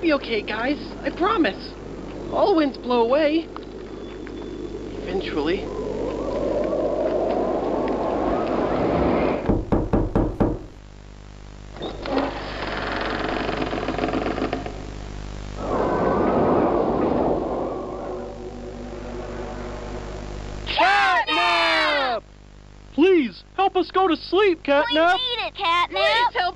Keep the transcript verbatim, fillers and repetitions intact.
be okay, guys. I promise. All winds blow away. Eventually. Catnap! Please, help us go to sleep, Catnap! We need it, Catnap! Please help